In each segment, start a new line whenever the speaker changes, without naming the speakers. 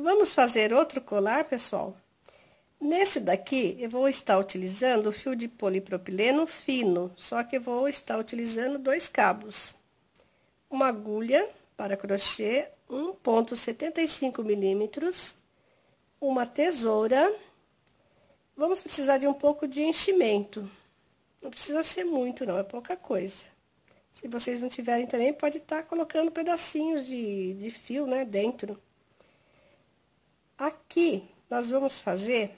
Vamos fazer outro colar, pessoal? Nesse daqui, eu vou estar utilizando o fio de polipropileno fino, só que eu vou estar utilizando 2 cabos. Uma agulha para crochê, 1,75 milímetros, uma tesoura. Vamos precisar de um pouco de enchimento. Não precisa ser muito, não, é pouca coisa. Se vocês não tiverem também, pode estar colocando pedacinhos de fio, né, dentro. Aqui, nós vamos fazer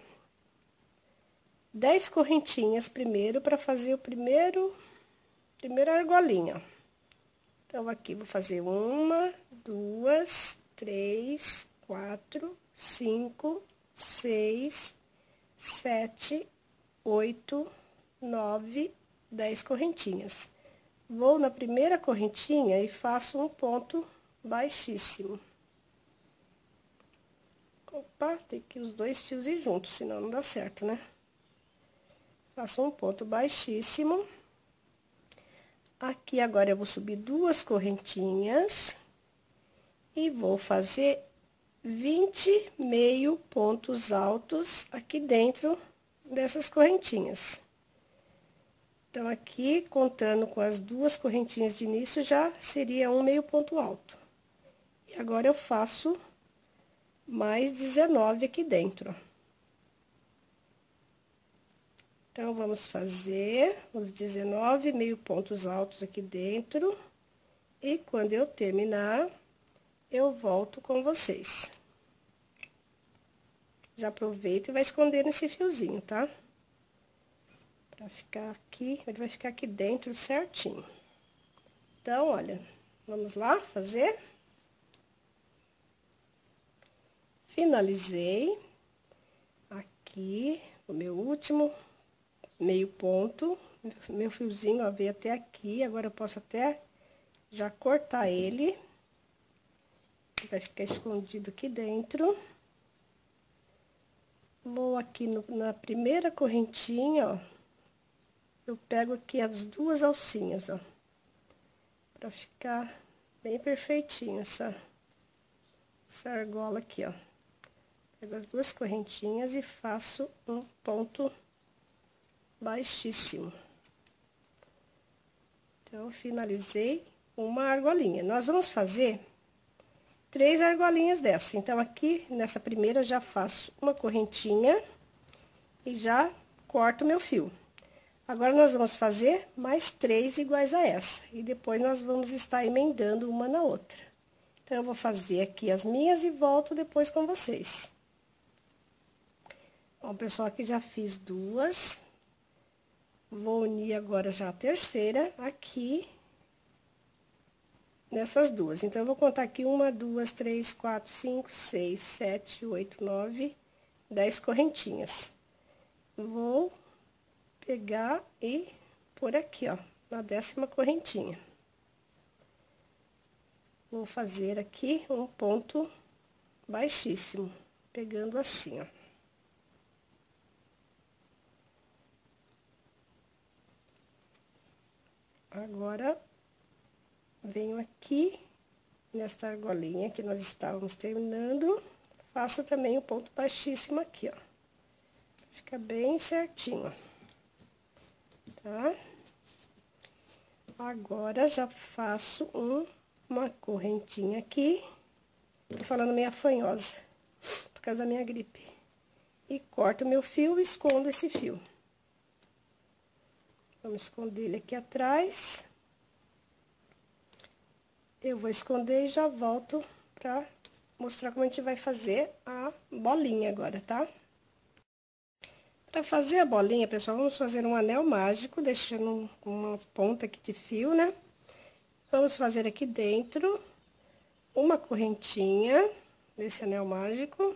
10 correntinhas primeiro, para fazer o primeira argolinha. Então, aqui, vou fazer 1, 2, 3, 4, 5, 6, 7, 8, 9, 10 correntinhas. Vou na primeira correntinha e faço um ponto baixíssimo. Opa, tem que os 2 fios ir juntos, senão não dá certo, né? Faço um ponto baixíssimo. Aqui agora eu vou subir 2 correntinhas e vou fazer 20 meio pontos altos aqui dentro dessas correntinhas. Então, aqui, contando com as 2 correntinhas de início, já seria um meio ponto alto. E agora eu faço mais 19 aqui dentro. Então, vamos fazer os 19 meio pontos altos aqui dentro. E quando eu terminar, eu volto com vocês. Já aproveita e vai esconder nesse fiozinho, tá? Pra ficar aqui, ele vai ficar aqui dentro certinho. Então, olha, vamos lá fazer. Finalizei. Aqui, o meu último meio ponto. Meu fiozinho, ó, veio até aqui. Agora, eu posso até já cortar ele. Vai ficar escondido aqui dentro. Vou aqui na primeira correntinha, ó. Eu pego aqui as 2 alcinhas, ó. Pra ficar bem perfeitinho essa argola aqui, ó. Pego as 2 correntinhas e faço um ponto baixíssimo. Então, finalizei uma argolinha. Nós vamos fazer 3 argolinhas dessa. Então, aqui, nessa primeira, eu já faço uma correntinha e já corto meu fio. Agora, nós vamos fazer mais 3 iguais a essa. E depois, nós vamos estar emendando uma na outra. Então, eu vou fazer aqui as minhas e volto depois com vocês. Bom, pessoal, aqui já fiz 2. Vou unir agora já a terceira aqui nessas 2. Então, eu vou contar aqui 1, 2, 3, 4, 5, 6, 7, 8, 9, 10 correntinhas. Vou pegar e pôr aqui, ó, na 10ª correntinha. Vou fazer aqui um ponto baixíssimo, pegando assim, ó. Agora, venho aqui, nesta argolinha que nós estávamos terminando, faço também um ponto baixíssimo aqui, ó. Fica bem certinho, ó. Tá? Agora, já faço uma correntinha aqui. Tô falando meio afanhosa, por causa da minha gripe. E corto meu fio e escondo esse fio. Vamos esconder ele aqui atrás. Eu vou esconder e já volto pra mostrar como a gente vai fazer a bolinha agora, tá? Para fazer a bolinha, pessoal, vamos fazer um anel mágico, deixando uma ponta aqui de fio, né? Vamos fazer aqui dentro uma correntinha desse anel mágico.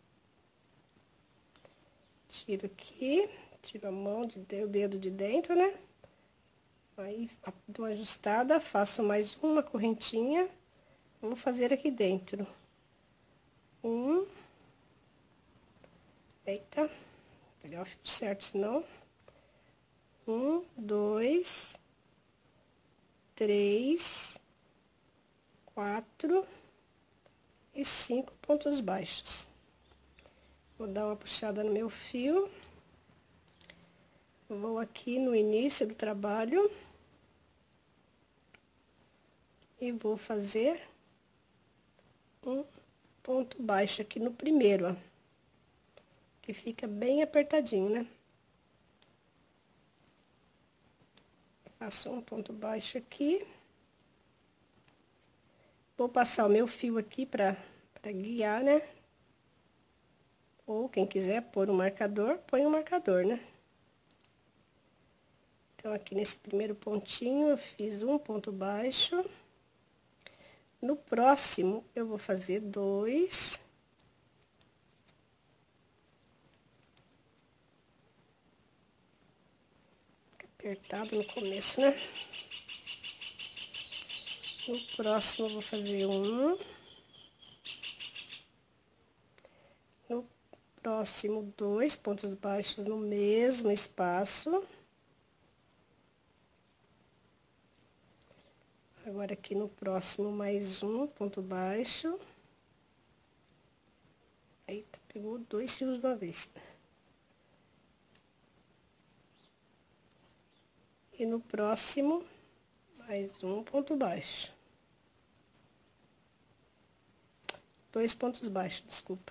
Tiro aqui, tiro a mão, o dedo de dentro, né? Aí, dou uma ajustada, faço mais uma correntinha. Vou fazer aqui dentro. Eita. Pegar o fio certo, senão. 1, 2, 3, 4 e 5 pontos baixos. Vou dar uma puxada no meu fio. Vou aqui no início do trabalho. E vou fazer um ponto baixo aqui no primeiro, ó. Que fica bem apertadinho, né? Faço um ponto baixo aqui. Vou passar o meu fio aqui pra guiar, né? Ou quem quiser pôr um marcador, põe um marcador, né? Então, aqui nesse primeiro pontinho, eu fiz um ponto baixo. No próximo, eu vou fazer 2. Fica apertado no começo, né? No próximo, eu vou fazer 1. No próximo, 2 pontos baixos no mesmo espaço. Agora, aqui no próximo, mais um ponto baixo. Eita, pegou 2 fios de uma vez. E no próximo, mais um ponto baixo. 2 pontos baixos, desculpa.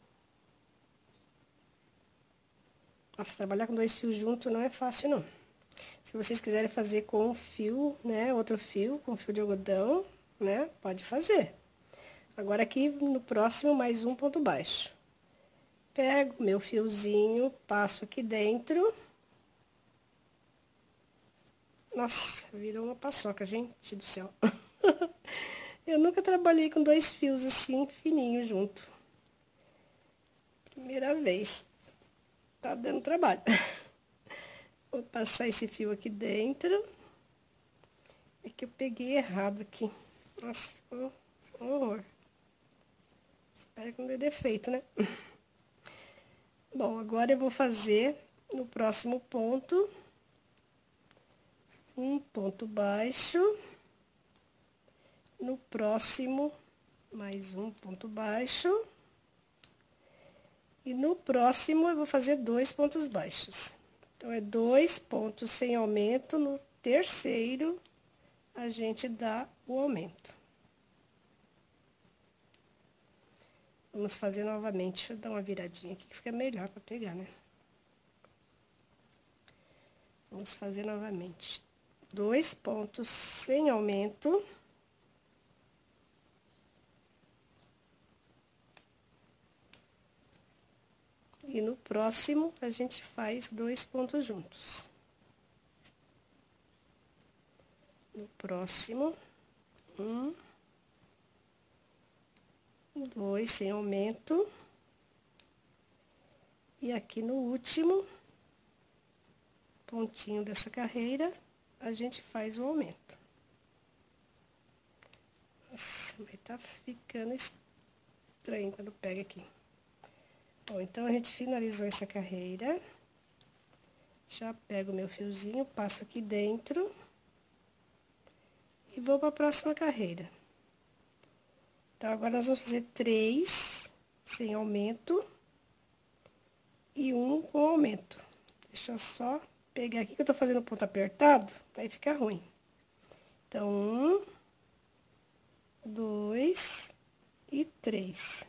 Nossa, trabalhar com 2 fios juntos não é fácil, não. Se vocês quiserem fazer com um fio, né, outro fio, com fio de algodão, né, pode fazer. Agora, aqui no próximo, mais um ponto baixo. Pego meu fiozinho, passo aqui dentro. Nossa, virou uma paçoca, gente do céu. Eu nunca trabalhei com 2 fios assim, fininho junto. Primeira vez. Tá dando trabalho. Vou passar esse fio aqui dentro. É que eu peguei errado aqui. Nossa, ficou um horror. Espero que não dê defeito, né? Bom, agora eu vou fazer no próximo ponto um ponto baixo. No próximo, mais um ponto baixo. E no próximo, eu vou fazer 2 pontos baixos. Então, é 2 pontos sem aumento. No terceiro, a gente dá o aumento. Vamos fazer novamente. Deixa eu dar uma viradinha aqui, que fica melhor para pegar, né? Vamos fazer novamente. 2 pontos sem aumento. E no próximo, a gente faz 2 pontos juntos. No próximo, 1, 2 sem aumento. E aqui no último pontinho dessa carreira, a gente faz o aumento. Nossa, mas tá ficando estranho quando pega aqui. Bom, então, a gente finalizou essa carreira. Já pego o meu fiozinho, passo aqui dentro. E vou para a próxima carreira. Então, agora nós vamos fazer 3 sem aumento. E 1 com aumento. Deixa eu só pegar aqui, que eu tô fazendo ponto apertado, vai ficar ruim. Então, 1, 2 e 3.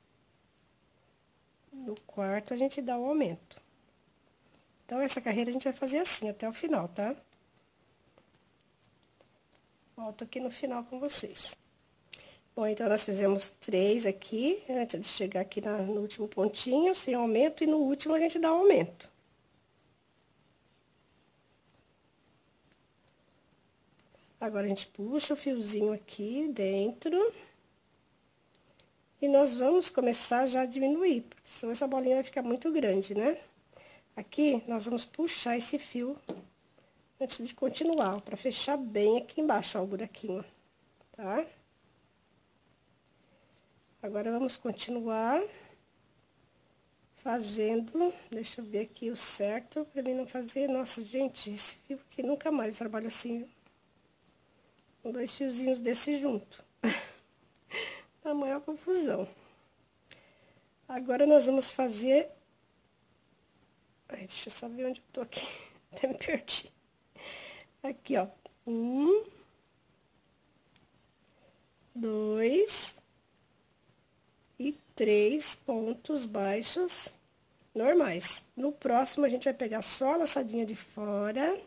No quarto, a gente dá o aumento. Então, essa carreira a gente vai fazer assim, até o final, tá? Volto aqui no final com vocês. Bom, então, nós fizemos 3 aqui, antes de chegar aqui no último pontinho, sem aumento, e no último a gente dá o aumento. Agora, a gente puxa o fiozinho aqui dentro. E nós vamos começar já a diminuir, porque senão essa bolinha vai ficar muito grande, né? Aqui, nós vamos puxar esse fio antes de continuar, para fechar bem aqui embaixo, ó, o buraquinho, tá? Agora, vamos continuar fazendo, deixa eu ver aqui o certo, pra mim não fazer, nossa, gente, esse fio aqui nunca mais eu trabalho assim, com 2 fiozinhos desse junto. a maior confusão. Agora, nós vamos fazer... Ai, deixa eu só ver onde eu tô aqui. Até me perdi. Aqui, ó. 1, 2 e 3 pontos baixos normais. No próximo, a gente vai pegar só a laçadinha de fora.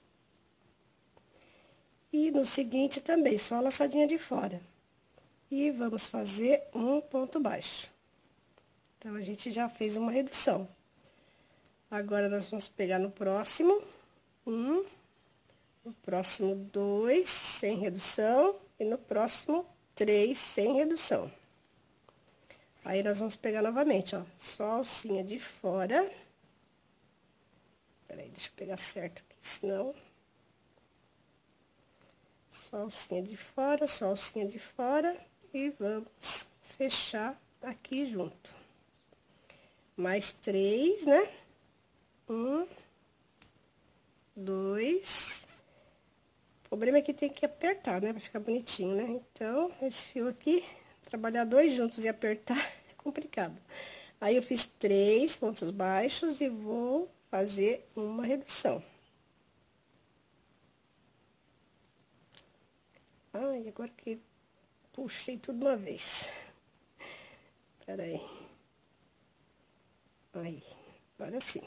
E no seguinte também, só a laçadinha de fora. E vamos fazer um ponto baixo. Então, a gente já fez uma redução. Agora, nós vamos pegar no próximo, no próximo 2, sem redução, e no próximo 3, sem redução. Aí, nós vamos pegar novamente, ó, só a alcinha de fora. Peraí, deixa eu pegar certo aqui, senão... Só a alcinha de fora, só a alcinha de fora, e vamos fechar aqui junto. Mais 3, né? 1, 2. O problema é que tem que apertar, né? Pra ficar bonitinho, né? Então, esse fio aqui, trabalhar 2 juntos e apertar é complicado. Aí, eu fiz 3 pontos baixos e vou fazer uma redução. Ai, agora que puxei tudo de uma vez. Peraí. Aí, agora sim.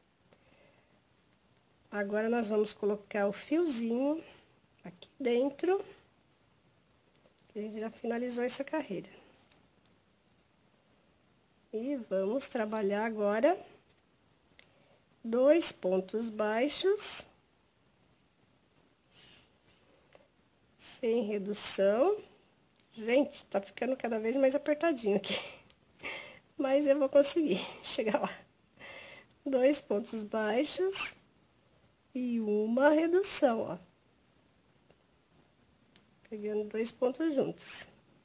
Agora, nós vamos colocar o fiozinho aqui dentro. A gente já finalizou essa carreira. E vamos trabalhar agora 2 pontos baixos. Sem redução. Gente, tá ficando cada vez mais apertadinho aqui. Mas eu vou conseguir chegar lá. 2 pontos baixos e uma redução, ó. Pegando 2 pontos juntos.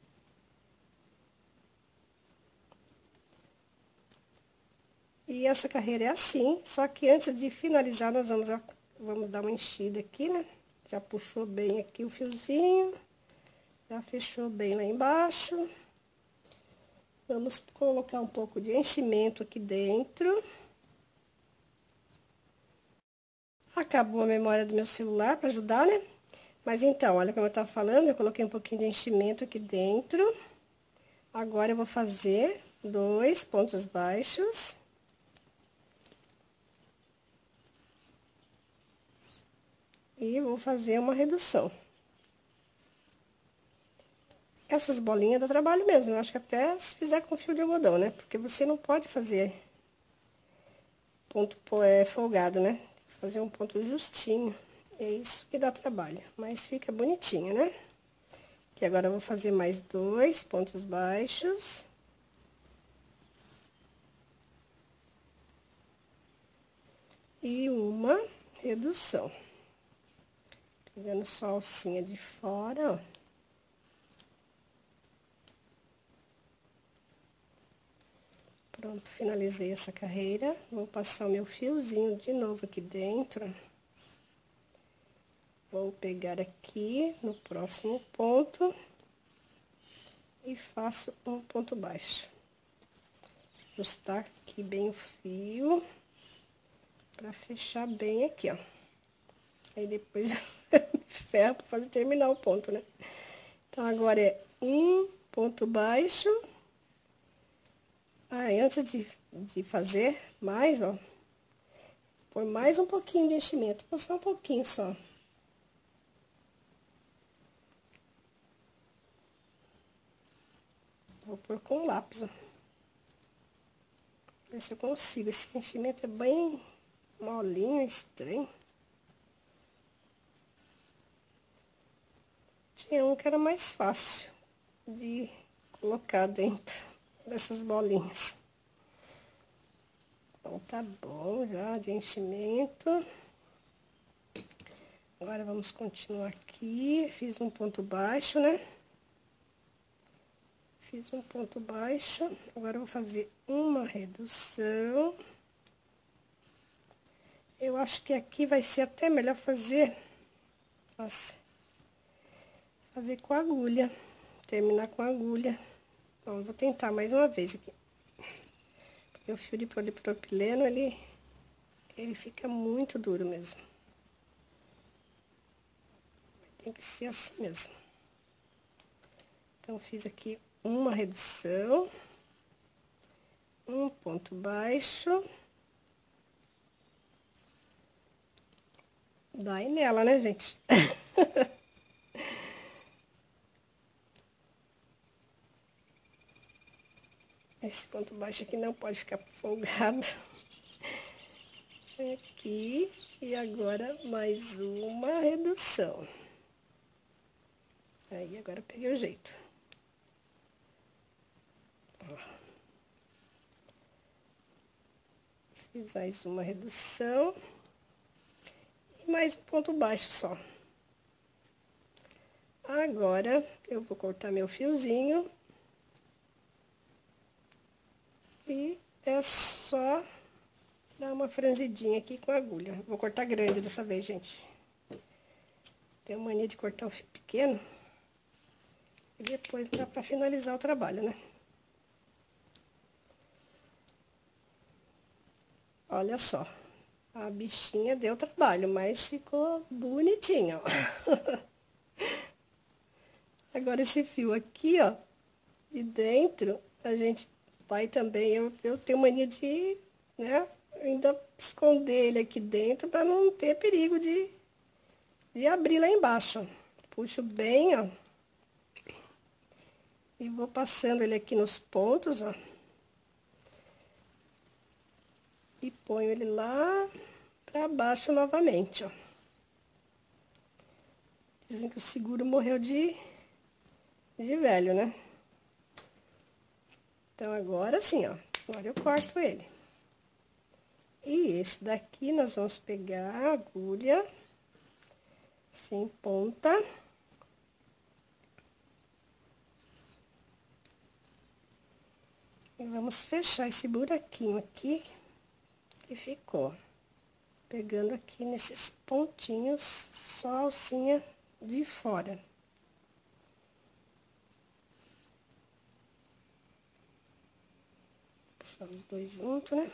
E essa carreira é assim, só que antes de finalizar, nós vamos dar uma enchida aqui, né? Já puxou bem aqui o fiozinho, já fechou bem lá embaixo. Vamos colocar um pouco de enchimento aqui dentro. Acabou a memória do meu celular para ajudar, né? Mas então, olha como eu tava falando, eu coloquei um pouquinho de enchimento aqui dentro. Agora, eu vou fazer 2 pontos baixos. E vou fazer uma redução. Essas bolinhas dá trabalho mesmo, eu acho que até se fizer com fio de algodão, né? Porque você não pode fazer ponto folgado, né? Fazer um ponto justinho. É isso que dá trabalho, mas fica bonitinho, né? Que agora eu vou fazer mais 2 pontos baixos. E uma redução. Pegando só a alcinha de fora, ó. Pronto, finalizei essa carreira. Vou passar o meu fiozinho de novo aqui dentro. Vou pegar aqui no próximo ponto e faço um ponto baixo. Ajustar aqui bem o fio pra fechar bem aqui, ó. Aí depois me ferro pra terminar o ponto, né? Então, agora é um ponto baixo. Aí, antes de fazer mais, ó, põe mais um pouquinho de enchimento, só um pouquinho só. Vou pôr com lápis, ó. Ver se eu consigo. Esse enchimento é bem molinho, estranho. Tinha um que era mais fácil de colocar dentro dessas bolinhas. Então, tá bom já de enchimento. Agora, vamos continuar aqui. Fiz um ponto baixo, né? Fiz um ponto baixo. Agora, eu vou fazer uma redução. Eu acho que aqui vai ser até melhor fazer... Nossa... Fazer com a agulha, terminar com a agulha. Bom, vou tentar mais uma vez aqui. Porque o fio de polipropileno, ele fica muito duro mesmo. Tem que ser assim mesmo. Então, fiz aqui uma redução, um ponto baixo. Dai nela, né, gente? Esse ponto baixo aqui não pode ficar folgado. Aqui, e agora mais uma redução. Aí, agora peguei o jeito. Ó. Fiz mais uma redução. E mais um ponto baixo só. Agora, eu vou cortar meu fiozinho. E é só dar uma franzidinha aqui com a agulha. Vou cortar grande dessa vez, gente. Tenho mania de cortar o fio pequeno. E depois dá pra finalizar o trabalho, né? Olha só. A bichinha deu trabalho, mas ficou bonitinha, ó. Agora, esse fio aqui, ó, de dentro, a gente vai também... Eu tenho mania de, né, ainda esconder ele aqui dentro pra não ter perigo de abrir lá embaixo. Puxo bem, ó. E vou passando ele aqui nos pontos, ó. E ponho ele lá pra baixo novamente, ó. Dizem que o seguro morreu de velho, né? Então, agora sim, ó. Agora eu corto ele. E esse daqui nós vamos pegar a agulha sem ponta. E vamos fechar esse buraquinho aqui que ficou. Pegando aqui nesses pontinhos, só a alcinha de fora. Puxar os dois juntos, né?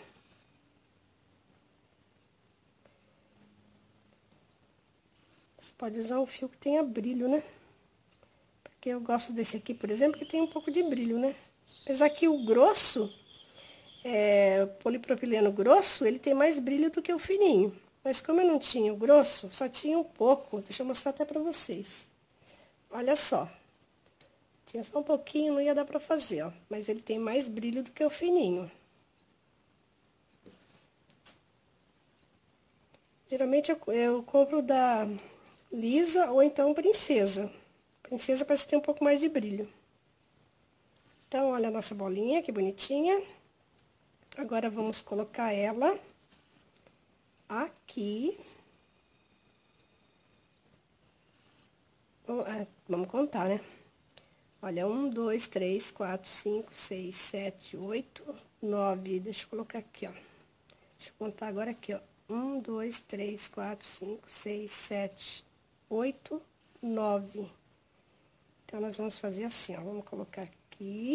Você pode usar um fio que tenha brilho, né? Porque eu gosto desse aqui, por exemplo, que tem um pouco de brilho, né? Apesar que o grosso, o polipropileno grosso, ele tem mais brilho do que o fininho. Mas como eu não tinha o grosso, só tinha um pouco. Deixa eu mostrar até pra vocês. Olha só. Tinha só um pouquinho, não ia dar pra fazer, ó. Mas ele tem mais brilho do que o fininho. Geralmente eu compro da Lisa ou então Princesa. Princesa parece que tem um pouco mais de brilho. Então, olha a nossa bolinha, que bonitinha. Agora, vamos colocar ela aqui. Vamos contar, né? Olha, 1, 2, 3, 4, 5, 6, 7, 8, 9. Deixa eu colocar aqui, ó. Deixa eu contar agora aqui, ó. 1, 2, 3, 4, 5, 6, 7, 8, 9. Então, nós vamos fazer assim, ó. Vamos colocar aqui.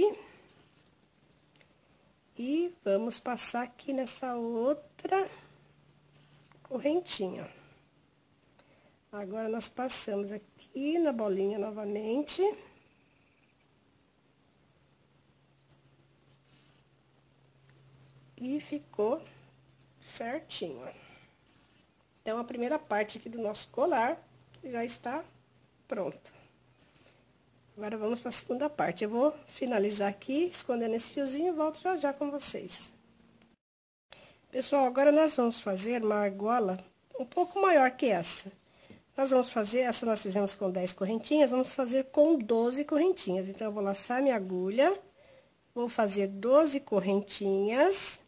E vamos passar aqui nessa outra correntinha. Agora, nós passamos aqui na bolinha novamente. E ficou certinho. Então, a primeira parte aqui do nosso colar já está pronta. Agora, vamos para a segunda parte. Eu vou finalizar aqui, escondendo esse fiozinho, e volto já já com vocês. Pessoal, agora nós vamos fazer uma argola um pouco maior que essa. Nós vamos fazer, essa nós fizemos com 10 correntinhas, vamos fazer com 12 correntinhas. Então, eu vou laçar minha agulha, vou fazer 12 correntinhas.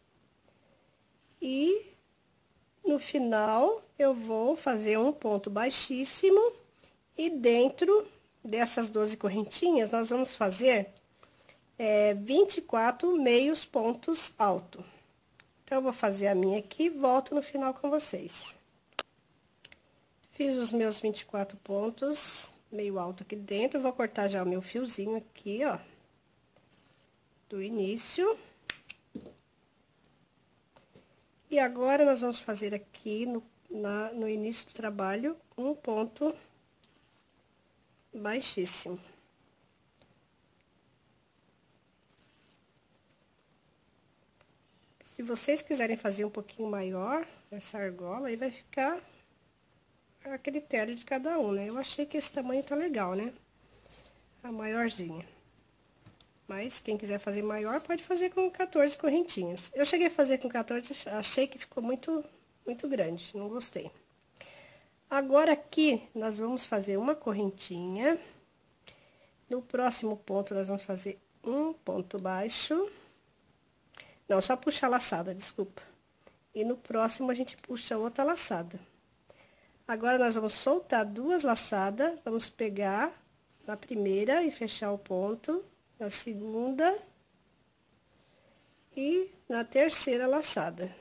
E no final, eu vou fazer um ponto baixíssimo. E dentro dessas 12 correntinhas, nós vamos fazer 24 meios pontos altos. Então, eu vou fazer a minha aqui e volto no final com vocês. Fiz os meus 24 pontos meio alto aqui dentro. Eu vou cortar já o meu fiozinho aqui, ó, do início. E agora, nós vamos fazer aqui no início do trabalho, um ponto baixíssimo. Se vocês quiserem fazer um pouquinho maior essa argola, aí vai ficar a critério de cada um, né? Eu achei que esse tamanho tá legal, né? A maiorzinha. Mas quem quiser fazer maior, pode fazer com 14 correntinhas. Eu cheguei a fazer com 14, achei que ficou muito grande, não gostei. Agora aqui, nós vamos fazer uma correntinha. No próximo ponto, nós vamos fazer um ponto baixo. Não, só puxar a laçada, desculpa. E no próximo, a gente puxa outra laçada. Agora, nós vamos soltar duas laçadas, vamos pegar na primeira e fechar o ponto, na segunda e na terceira laçada.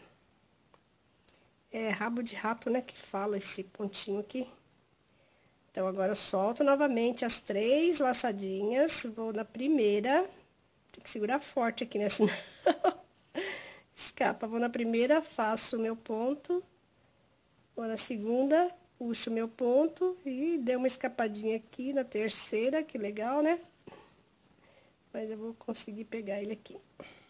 É rabo de rato, né, que fala esse pontinho aqui. Então, agora, eu solto novamente as 3 laçadinhas, vou na primeira, tem que segurar forte aqui, né, senão escapa. Vou na primeira, faço o meu ponto, vou na segunda, puxo o meu ponto e dei uma escapadinha aqui na terceira, que legal, né? Mas eu vou conseguir pegar ele aqui.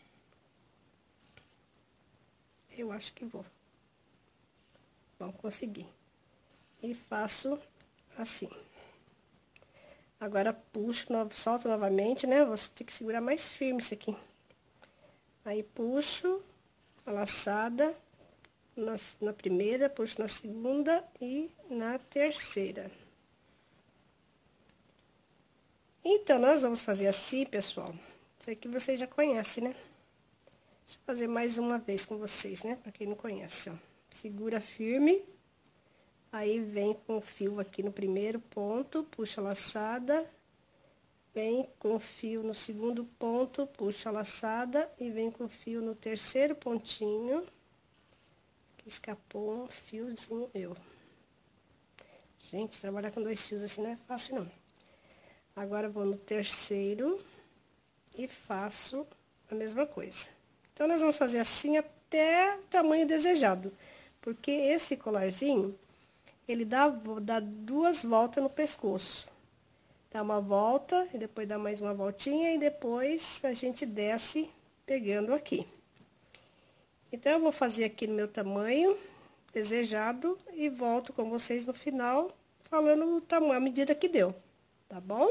Eu acho que vou. Vamos conseguir. E faço assim. Agora, puxo, solto novamente, né? Você tem que segurar mais firme isso aqui. Aí, puxo a laçada na primeira, puxo na segunda e na terceira. Então, nós vamos fazer assim, pessoal. Isso aqui vocês já conhecem, né? Deixa eu fazer mais uma vez com vocês, né? Pra quem não conhece, ó. Segura firme. Aí, vem com o fio aqui no primeiro ponto, puxa a laçada. Vem com o fio no segundo ponto, puxa a laçada. E vem com o fio no terceiro pontinho. Que escapou um fiozinho meu. Gente, trabalhar com 2 fios assim não é fácil, não. Agora, vou no terceiro e faço a mesma coisa. Então, nós vamos fazer assim até o tamanho desejado. Porque esse colarzinho, ele dá 2 voltas no pescoço. Dá uma volta, e depois dá mais uma voltinha, e depois a gente desce pegando aqui. Então, eu vou fazer aqui no meu tamanho desejado e volto com vocês no final, falando o tamanho, a medida que deu, tá bom?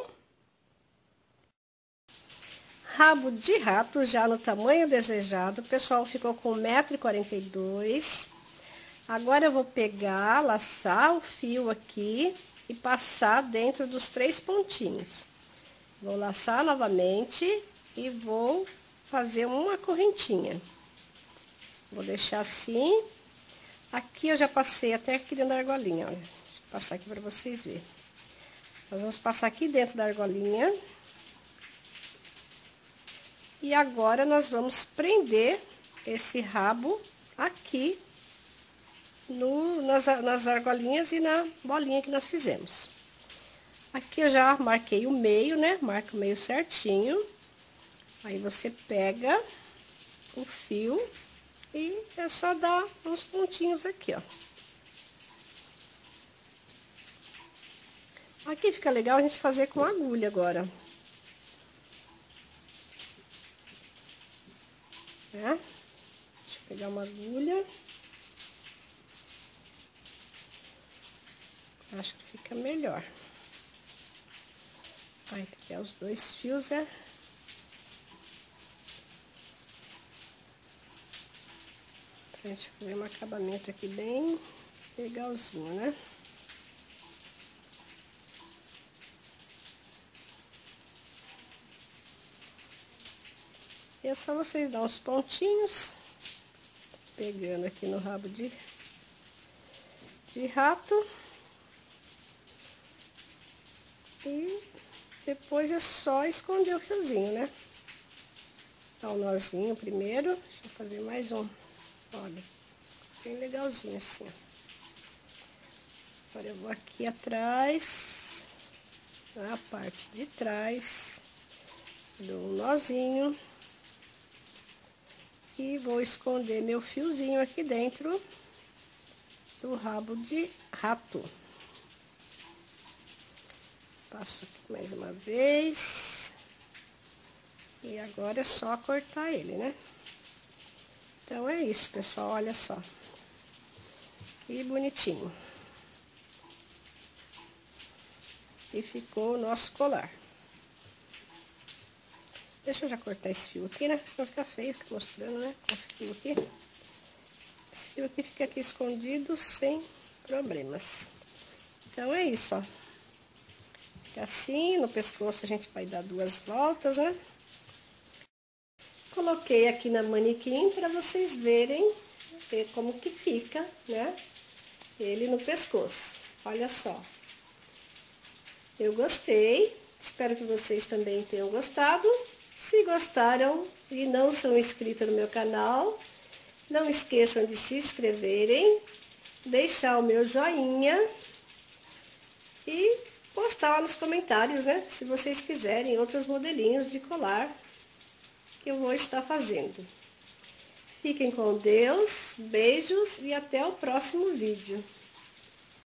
Rabo de rato já no tamanho desejado, o pessoal ficou com 1,42 m. Agora, eu vou pegar, laçar o fio aqui e passar dentro dos 3 pontinhos. Vou laçar novamente e vou fazer uma correntinha. Vou deixar assim. Aqui eu já passei até aqui dentro da argolinha, olha. Deixa eu passar aqui para vocês verem. Nós vamos passar aqui dentro da argolinha. E agora, nós vamos prender esse rabo aqui nas argolinhas e na bolinha que nós fizemos. Aqui eu já marquei o meio, né? Marca o meio certinho. Aí, você pega o fio e é só dar uns pontinhos aqui, ó. Aqui fica legal a gente fazer com agulha agora. Né? Deixa eu pegar uma agulha. Acho que fica melhor. Aí, pegar os 2 fios, é. Pra gente fazer um acabamento aqui bem legalzinho, né? E é só vocês dar uns pontinhos, pegando aqui no rabo de rato. E depois é só esconder o fiozinho, né? Dá um nozinho primeiro. Deixa eu fazer mais um. Olha, bem legalzinho assim, ó. Agora eu vou aqui atrás. a parte de trás, dou um nozinho e vou esconder meu fiozinho aqui dentro do rabo de rato. Passo aqui mais uma vez. E agora é só cortar ele, né? Então, é isso, pessoal, olha só. Que bonitinho. E ficou o nosso colar. Deixa eu já cortar esse fio aqui, né? Senão fica feio, fica mostrando, né? Com esse fio aqui. Esse fio aqui fica aqui escondido sem problemas. Então, é isso, ó. Fica assim, no pescoço a gente vai dar 2 voltas, né? Coloquei aqui na manequim para vocês verem como que fica, né? Ele no pescoço. Olha só. Eu gostei. Espero que vocês também tenham gostado. Se gostaram e não são inscritos no meu canal, não esqueçam de se inscreverem, deixar o meu joinha e postar lá nos comentários, né? Se vocês quiserem outros modelinhos de colar que eu vou estar fazendo. Fiquem com Deus, beijos e até o próximo vídeo.